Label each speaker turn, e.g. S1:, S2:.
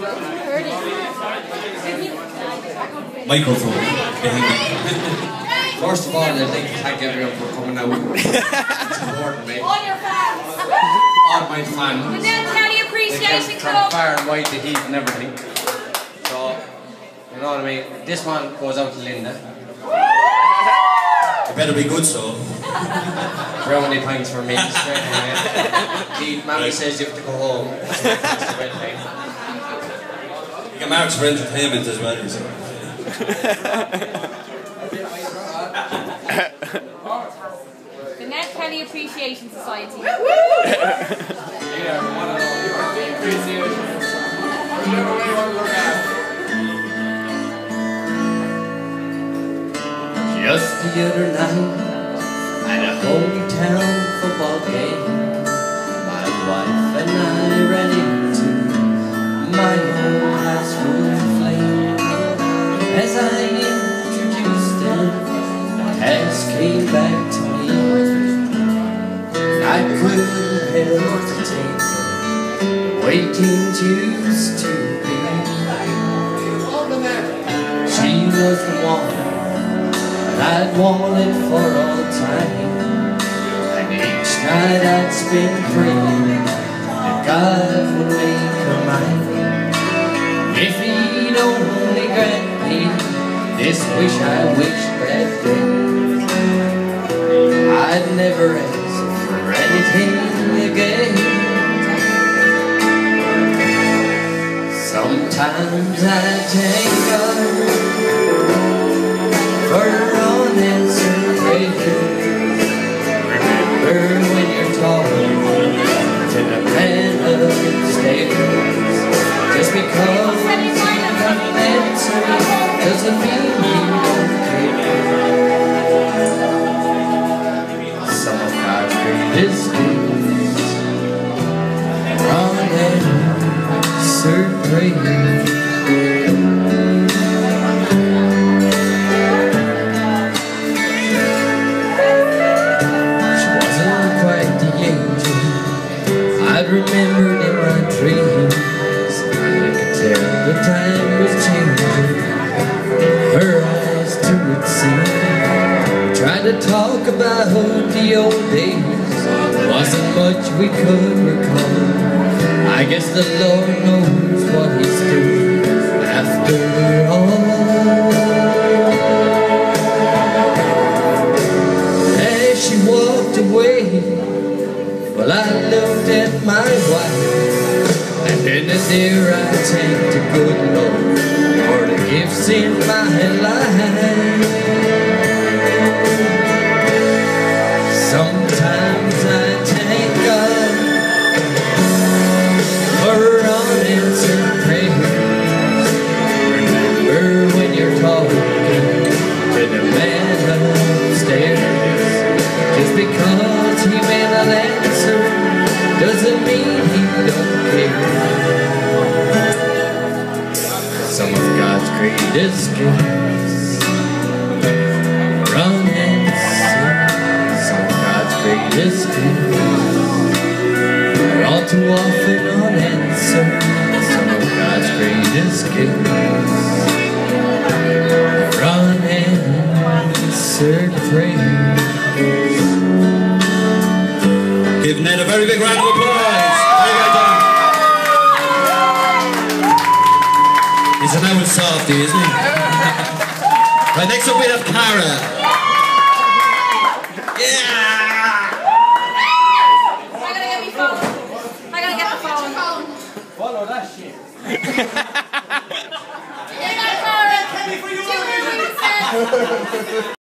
S1: Microphone behind me.
S2: First of all, I'd like to thank everyone for coming out and supporting me.
S3: All your fans.
S2: All my fans.
S3: The Ned Kelly Appreciation
S2: From
S3: Club.
S2: far and wide, the heat and everything. So, you know what I mean? This one goes out to Linda.
S1: It better be good, so.
S2: Brownie pints for me, straight away. Mammy says you have to go home. That's the red thing.
S1: You get marks for entertainment as well, so.
S3: The Ned Kelly Appreciation Society.
S2: Just the other night, at a hometown football game, my wife and I ran into my old classroom flame. As I introduced them, the past came back to me. I couldn't hesitate, the way things used to be. She was the one I'd wanted for all time, and each night I'd spend praying that God would make her mine. If He'd only grant me this wish I wished that day, I'd never ask for anything again. Sometimes I thank God for unanswered prayers. Remember when you're talking to the man upstairs. Just because he doesn't answer doesn't mean he don't care. Some of God's greatest gifts are unanswered prayers. Remembered in my dreams, I could tell the time was changing. Her eyes too would see. Tried to talk about the old days, wasn't much we could recall. I guess the Lord knows what He's doing after all. As she walked away, well, I looked at my wife, and then and there I thanked the good Lord for the gifts in my life. Sometimes I thank God for unanswered prayers. Remember when you're talking to the man upstairs, just because he may not answer doesn't mean he don't care. Some of God's greatest gifts run and sing. Some of God's greatest gifts are all too often unanswered. Some of God's greatest gifts are unanswered prayers.
S1: Give Ned a very big round of applause. Very well done. He's an old softie, isn't he? Right, next up we have Cara. Yeah!
S3: I gotta get my phone. I gotta get the phone.
S2: Follow that shit.
S3: You got a phone.